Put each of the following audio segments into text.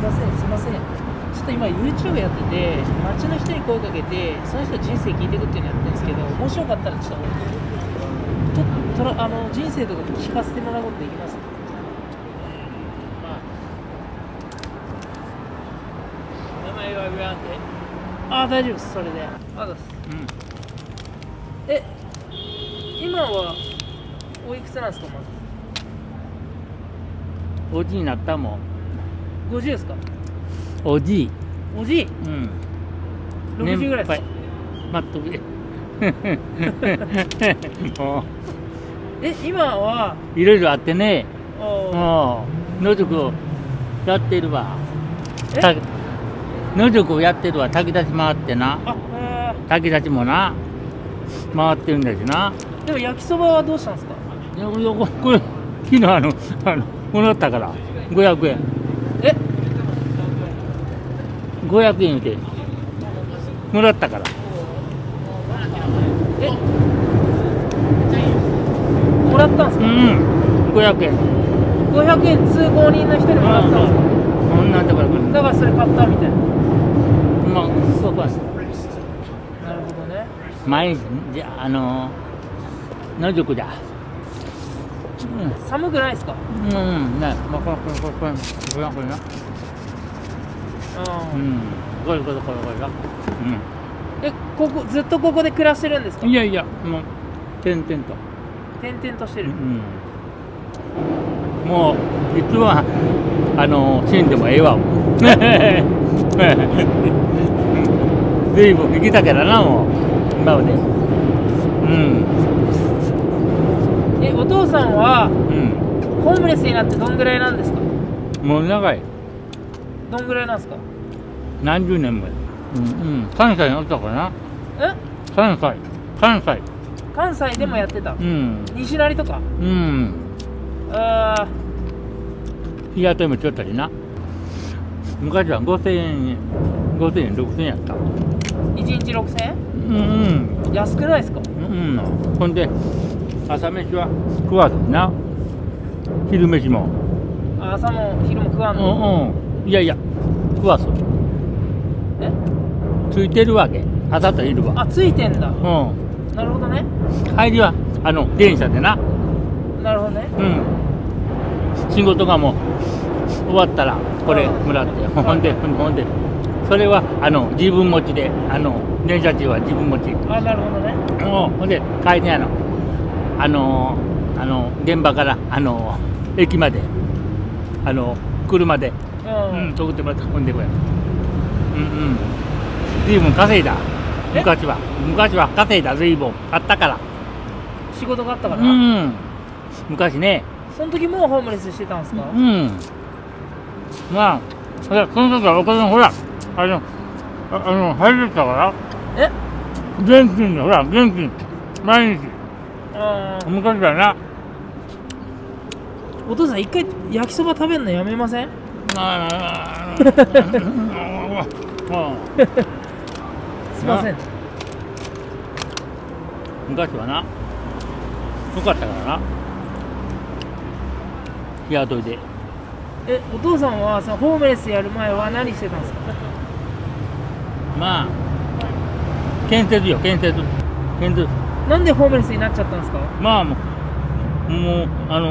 ませんすいません。ちょっと今 YouTube やってて、街の人に声かけて、その人人生聞いていくっていうのやってるんですけど、もしよかったらちょっと人生とか聞かせてもらうことできます？名前は言わんで。あ、大丈夫です。それで。あだす。今はおいくつなんですか、まず。 おじいになったもん。 50ですか？ おじい。 おじい？ うん。 60ぐらいですか？ 待っとけ。もう。 今はいろいろあってね。野宿をやってるわ。野宿をやってるわ。炊き出し回ってな。炊き出しもな。回ってるんだしな。 でも焼きそばはどうしたんですか？ これ昨日もらったから500円。500円言うてもらったから。 もらったんですか？ うん、500円。 500円通行人の人にもらったんですか？ なんだからこれ。 だからそれ買ったみたいな。 まあそうか。 なるほどね。 毎日じゃ野宿じゃ。 寒くないですか？ ね、まあこれな。これな。 ここずっとここで暮らしてるんですか？ いやいや、もう転々としてる。 もういつは死んでもええわ。随分生きたからな、もう今まで。 お父さんはホームレスになってどんぐらいなんですか？ もう長い。 どんぐらいなんですか？ 何十年も。関西におったからな。関西でもやってた。西成とか。日雇いもちょったりな。昔は5000円、6000円やった。 1日6000円？安くないですか？ ほんで朝飯は食わずにな。昼飯も。 朝も昼も食わんの？ いやいや、食わず。ついてるわけ。朝と昼は。 ついてんだ。なるほどね。 帰りは電車でな。 なるほどね。 仕事がもう終わったらこれもらって、ほんでそれは自分持ちで、電車中は自分持ち。 なるほどね。 ほんで帰り現場から駅まで車で送ってもらった。ほんでこれ随分稼いだ。昔は稼いだ。随分あったから、 仕事があったから。 昔ね。 その時もうホームレスしてたんですか？ まあその時はお金ほら入れてたから。現金でほら、現金毎日。昔だな。 お父さん一回焼きそば食べるのやめません？すいません。 昔はな、よかったからな。日雇いで。 お父さんはホームレスやる前は何してたんですか？ まあ建設よ、建設。 なんでホームレスになっちゃったんですか？ まあもう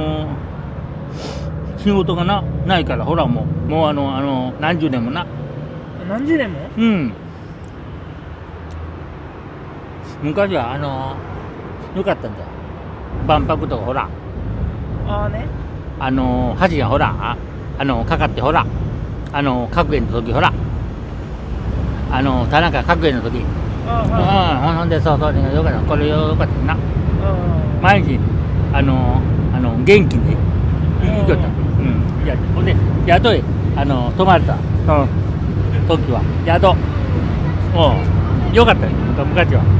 仕事がないから、ほらもう何十年もな。 何十年も？ 昔はよかったんだよ。万博とかほら。橋がほらかかってほら核園の時ほら田中角栄の時。ほんでそうよかった。これよかったな。毎日元気に生きとった。ほんで宿へ泊まれたその時は宿。よかったよ昔は。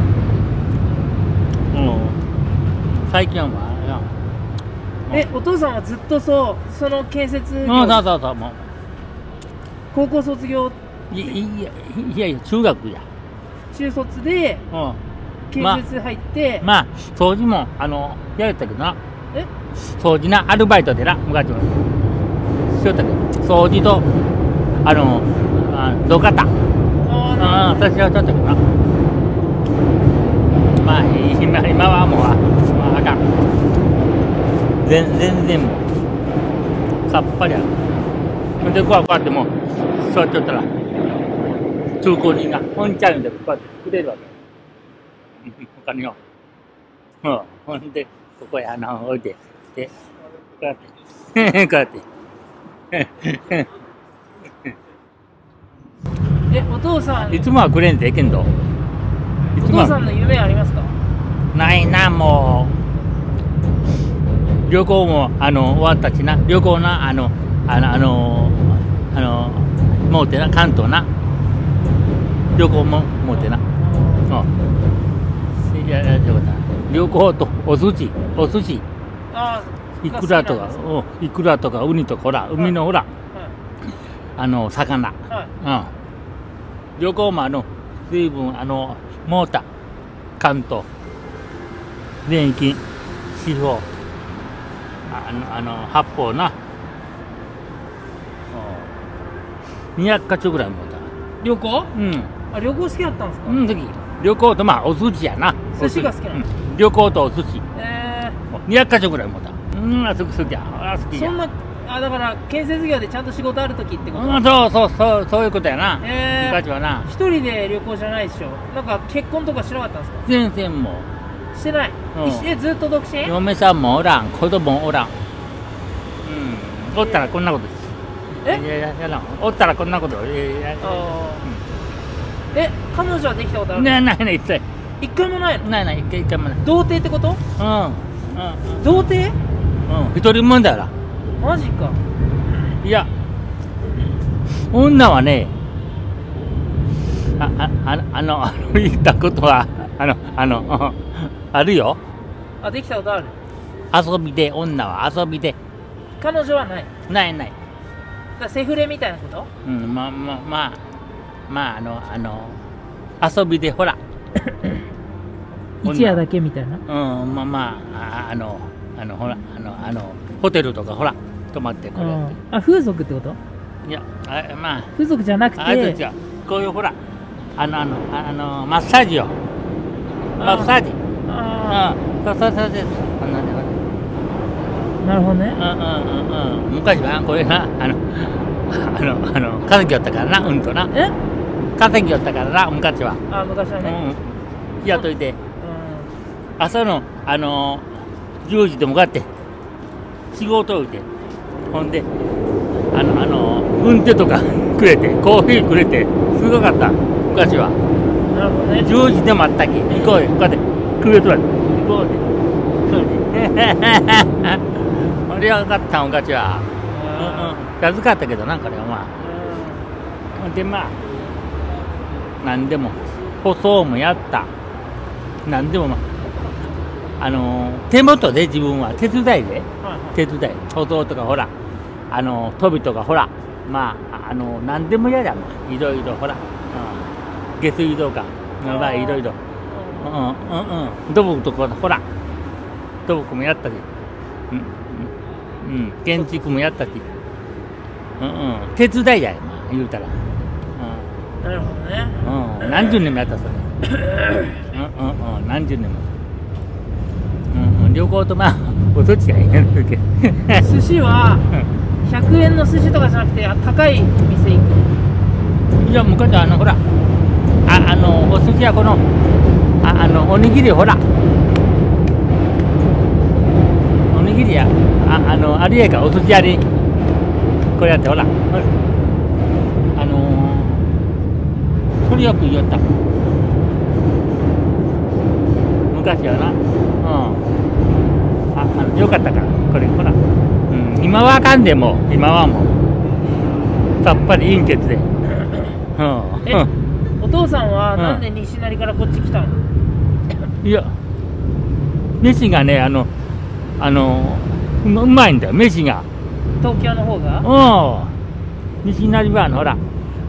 最近はもうお父さんはずっとその建設業。 そうもう高校卒業。 いや中学や。 中卒で建設入って、 まあ掃除もやれたけどな。掃除な、アルバイトでな、昔はしよったけど、掃除とどうかった。私はちょっとな。まあ今はもうあかん。全然もうさっぱりある。でこうやってもう座っちゃったら通行人がほんちゃうんでこうやってくれるわけ。他によ。ほんでここへ置いてでこうやってこうやって。 お父さんいつもはくれんでええけんど。 お父さんの夢ありますか？ ないな、もう旅行も終わったしな、旅行なもうてな、関東な旅行ももうてな、いやよかった。旅行とお寿司いくらとかいくらとかウニとかほら海のほら、魚、旅行も随分モーター関東電気四方八方な200か所ぐらいもた。 旅行？旅行好きだったんですか？ 旅行とお寿司やな。 寿司が好きなの？ 旅行とお寿司200か所ぐらいもた。好きや。好きや。 そんなだから建設業でちゃんと仕事ある時ってこと？ そういうことやな。昔はな。 一人で旅行じゃないでしょ。なんか結婚とかしなかったんですか？ 全然もうしてない。ずっと独身？ 嫁さんもおらん、子供もおらん。おったらこんなことです。おったらこんなこと。 彼女はできたことある？ ない一切。 一回もないの？ ない一回もない。 童貞ってこと？童貞？ 一人もんだよ。 マジか。 いや女はね言ったことはあるよ。 できたことある？ 遊びで、女は遊びで。 彼女はない？ない。セフレみたいなこと？遊びでほら一夜だけみたいな。 ほらホテルとかほら泊まってこれやって。 風俗ってこと？ いや風俗じゃなくて違う、こういうほらマッサージよ。マッサージ。そうなるほどね。 昔はこれな稼ぎよったからな、とな。稼ぎよったからな、昔は。 昔はね。 やっといて。朝の10時でもかって仕事をいて、ほんで軍手とかくれて、コーヒーくれて、すごかった昔は。 なるほどね。 10時でもあったき、行こうよ、こうやってくれとられて、行こうで、そうで。あれはよかった昔は。安かったけどな、これはで何でも舗装もやった。何でも手元で自分は手伝いで、舗装とかほら飛びとかほら何でもやだいろいろほら、下水道かいろいろ土木とかほら土木もやったり、建築もやったし、手伝いや言うたら。 なるほどね。 何十年もやったそれ。何十年も。旅行とお寿司がいいね。 寿司は100円の寿司とかじゃなくて高い店行く？ いや昔ほらお寿司屋このおにぎりほらおにぎりやあれやかお寿司屋にこれやってほらそれよく言った昔はな。よかったからこれほら、今はあかんでも今はもうさっぱり陰血で。 お父さんはなんで西成からこっち来たの？ いや飯がねうまいんだよ飯が。 東京の方が？ 西成はほら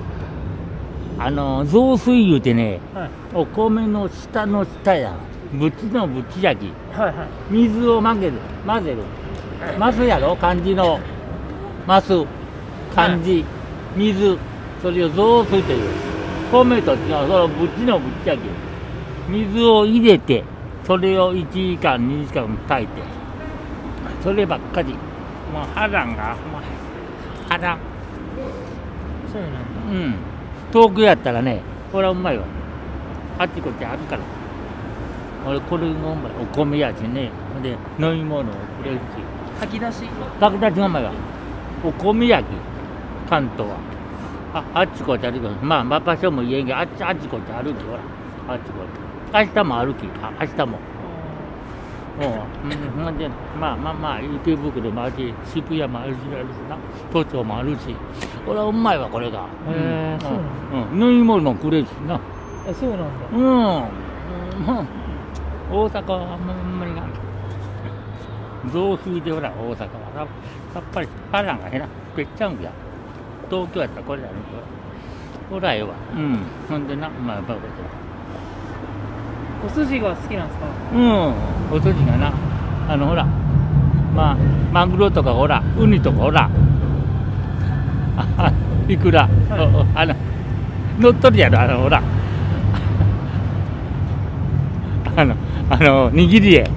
雑炊言うてね、お米の下の下やぶちのぶち焼き、水を混ぜるますやろ漢字のます漢字水、それを雑水という。米と違う、そのぶちのぶっちゃけ。水を入れて、それを1時間、2時間炊いて。そればっかり。もう波乱が、もう波乱。 そうなんだ。 うん。遠くやったらね、これはうまいわ。あっちこっちあるから。俺、これもうまい。お米やしね。で、飲み物をくれるし。 炊き出し。 炊き出しがうまいわ。お米焼き、関東は。あっちこっち歩く。まあ、場所も言えんけど、あっちこっち歩き、ほら。あっちこっち。明日も歩き、明日も。ほんで、まあ、池袋もあるし、渋谷もあるしな、都庁もあるし。これはうまいわ、これが。 そうなんだ。 飲み物もくれるしな。 そうなんだ。 大阪はあんまりな。雑炊でほら、大阪は。やっぱり波乱が減ら、ぺっちゃうんや。東京やったらこれやるけど。ほらええわ。ほんでな、まあ、やっぱり。 お筋が好きなんですか？ お筋がな。ほら。まあ、マグロとかほら、ウニとかほら。いくら。乗っとるやろ、ほら。握りへ。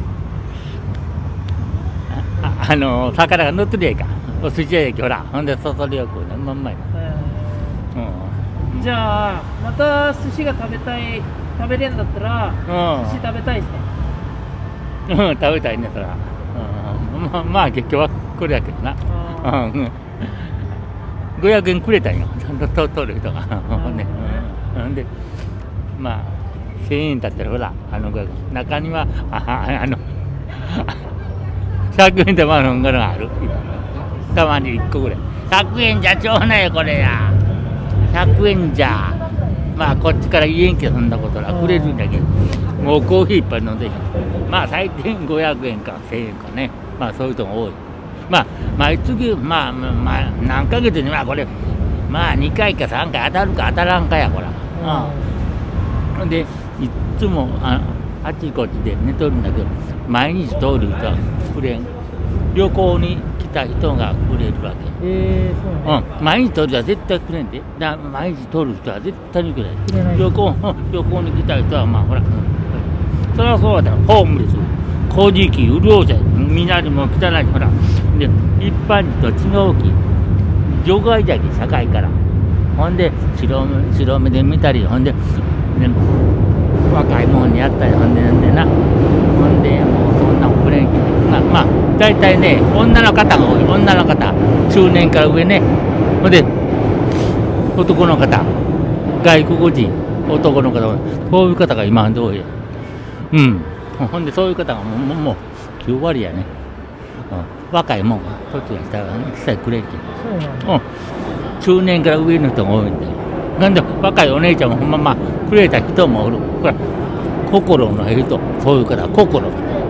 魚が乗ってるやんか。お寿司屋やきほら。ほんで、そそりよくね、うまいな。 じゃあ、また寿司が食べれんだったら、寿司食べたいですか？ 食べたいね、そら。まあ、結局はこれやけどな。500円くれたんよ、取る人が。ほんで、まあ、1000円だったらほら、中には、100円でまあのんがのがある。たまに1個ぐらい。100円じゃちょうないよ、これや。100円じゃ。まあ、こっちから言えんけど、そんなことらくれるんだけど。もうコーヒーいっぱい飲んで。まあ、最低500円か1000円かね。まあ、そういう人が多い。まあ、毎月、まあ、何ヶ月に、まあ、これ、まあ、2回か3回当たるか当たらんかや、こら。で、いつも、あっちこっちで寝とるんだけど、毎日通る人はくれん。旅行に来た人がくれるわけ。そうね。毎日通る人は絶対くれんで。毎日通る人は絶対にくれん。旅行に来た人は、まあ、ほら。それはそうだよ。ホームレス。工事機、潤うじゃん。みなりも汚い、ほら。で、一般人と違うき。除外じゃき、社会から。ほんで、白目で見たり、ほんで、若いもんにやったり、ほんでな。ほんで、もうそんなおくれんき。まあ、大体ね、女の方が多い。女の方。中年から上ね。ほんで、男の方。外国人。男の方。そういう方が今まで多い。ほんで、そういう方がもう9割やね。若いもんが、年がしたら一切くれんき。中年から上の人が多いんだよ。なんで、若いお姉ちゃんもほんまくれた人もおる。ほら、心の人、そういう方、心。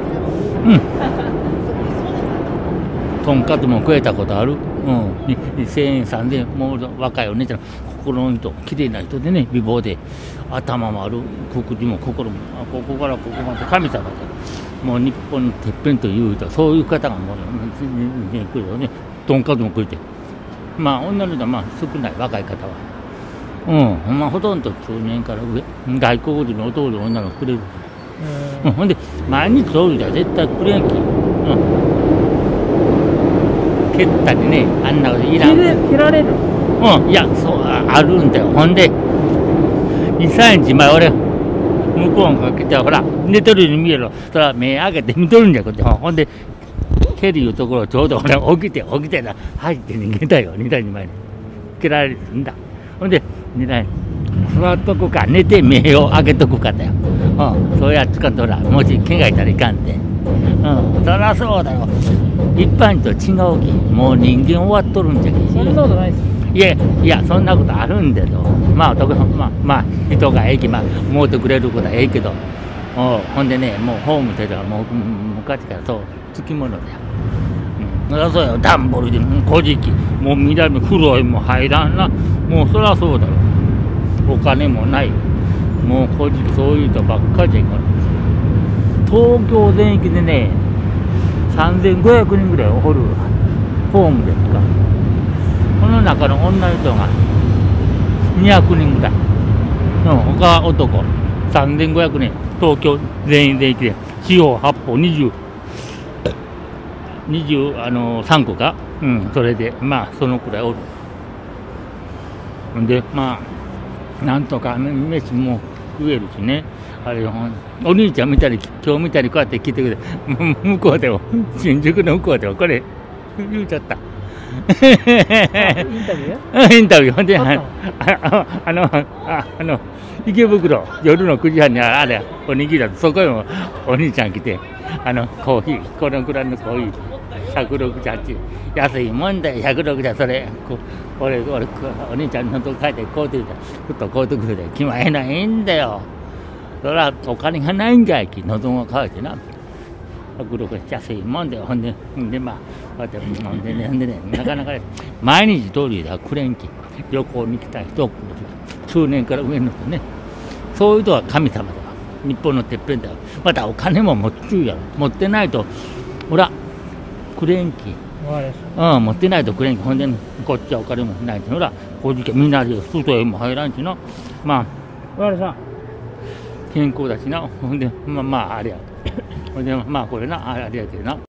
とんかつもくれたことある。2000円、3000円、もう若いお姉ちゃん、心の人、綺麗な人でね、美貌で、頭もある、口も心も、ここからここまで神様で、もう日本のてっぺんという人、そういう方がもう、来るよね、とんかつもくれて。まあ、女の人はまあ少ない、若い方は。ほとんど中年から上、外国人の男の女の子くれる。ほんで、毎日通るじゃ絶対くれんき。蹴ったりね、あんなこといらん。 蹴られる？ いや、そう、あるんだよ。ほんで、2、3日前、俺、向こうにかけて、ほら、寝てるように見える。そら、目開けて見とるんじゃこって。ほんで、蹴るいうところ、ちょうど俺、起きてな、入って逃げたよ、2台前に。蹴られるんだ。ほんで、2台、座っとくか、寝て目を開けとくかだよ。そうやっつかんと、ほら、もし怪我いたらいかんで。そりゃそうだよ。一般人と違うき。もう人間終わっとるんじゃけ。 そんなことないっす。 いや、そんなことあるんだよ。まあ、人がまあ、思うてくれることはけど。ほんでね、もうホームではもう、昔からそう、つきものだよ。そりゃそうよ、段ボールで、古事記、もう南風呂も入らんな。もうそりゃそうだろ。お金もない。もう古事記、そういう人ばっかりじゃいから。東京全域でね、3500人ぐらいおるホームですか。ほの中の女の人が200人ぐらい、他は男3500人、東京全員で行って四方八方23個か、それでまあそのくらいおる。でまあなんとか飯も食えるしね。あれお兄ちゃん見たり今日見たりこうやって聞いてくれ。向こうでも新宿の向こうでもこれ言うちゃった。インタビュー？インタビュー。ほんで池袋夜の9時半にあれおにぎりだと、そこへもお兄ちゃん来てコーヒーこのくらいのコーヒー168安いもんだよ160それ俺お兄ちゃんのとこ帰ってこうてふっとこうてくるで気前ないんだよ。そらお金がないんかいき喉が渇いてな160安いもんだよ。ほんでまあこうやって飲んでねなかなか毎日通りではくれんき旅行に来た人中年から上の人ね、そういう人は神様だ。日本のてっぺんだよ。またお金も持っちゅうやろ。持ってないとほらくれんき、持ってないとくれんき。ほんでこっちはお金もないとほらこうじけみんなで外へも入らんしな。まあ健康だしな。ほんでまああれやほんでまあこれなあれやけどな。